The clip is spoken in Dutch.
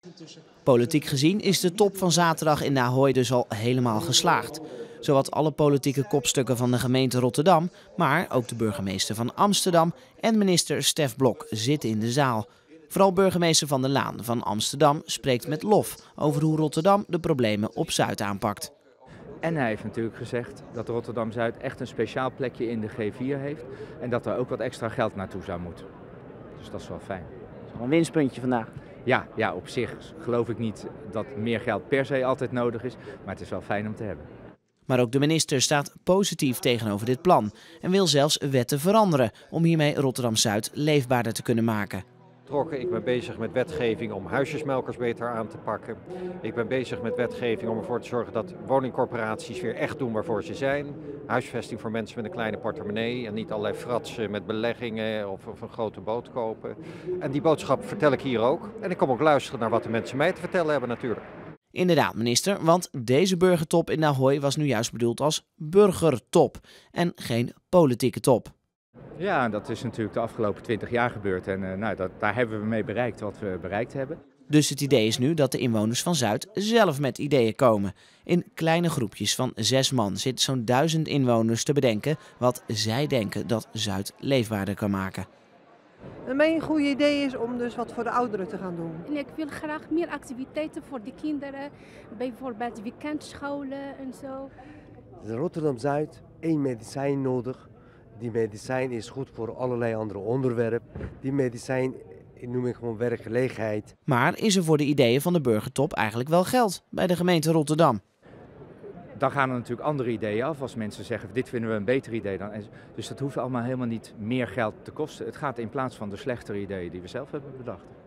Politiek gezien is de top van zaterdag in Ahoy dus al helemaal geslaagd. Zowat alle politieke kopstukken van de gemeente Rotterdam, maar ook de burgemeester van Amsterdam en minister Stef Blok zitten in de zaal. Vooral burgemeester Van der Laan van Amsterdam spreekt met lof over hoe Rotterdam de problemen op Zuid aanpakt. En hij heeft natuurlijk gezegd dat Rotterdam-Zuid echt een speciaal plekje in de G4 heeft en dat er ook wat extra geld naartoe zou moeten. Dus dat is wel fijn. Dat is wel een winstpuntje vandaag. Ja, op zich geloof ik niet dat meer geld per se altijd nodig is, maar het is wel fijn om te hebben. Maar ook de minister staat positief tegenover dit plan en wil zelfs wetten veranderen om hiermee Rotterdam-Zuid leefbaarder te kunnen maken. Ik ben bezig met wetgeving om huisjesmelkers beter aan te pakken. Ik ben bezig met wetgeving om ervoor te zorgen dat woningcorporaties weer echt doen waarvoor ze zijn. Huisvesting voor mensen met een kleine portemonnee en niet allerlei fratsen met beleggingen of een grote boot kopen. En die boodschap vertel ik hier ook. En ik kom ook luisteren naar wat de mensen mij te vertellen hebben natuurlijk. Inderdaad, minister, want deze burgertop in Ahoy was nu juist bedoeld als burgertop en geen politieke top. Ja, dat is natuurlijk de afgelopen 20 jaar gebeurd en daar hebben we mee bereikt wat we bereikt hebben. Dus het idee is nu dat de inwoners van Zuid zelf met ideeën komen. In kleine groepjes van 6 man zitten zo'n 1000 inwoners te bedenken wat zij denken dat Zuid leefbaarder kan maken. Mijn goede idee is om dus wat voor de ouderen te gaan doen. Ik wil graag meer activiteiten voor de kinderen, bijvoorbeeld weekendscholen en zo. Rotterdam-Zuid, 1 medicijn nodig. Die medicijn is goed voor allerlei andere onderwerpen. Die medicijn noem ik gewoon werkgelegenheid. Maar is er voor de ideeën van de burgertop eigenlijk wel geld bij de gemeente Rotterdam? Dan gaan er natuurlijk andere ideeën af als mensen zeggen dit vinden we een beter idee dan. Dus dat hoeft allemaal helemaal niet meer geld te kosten. Het gaat in plaats van de slechtere ideeën die we zelf hebben bedacht.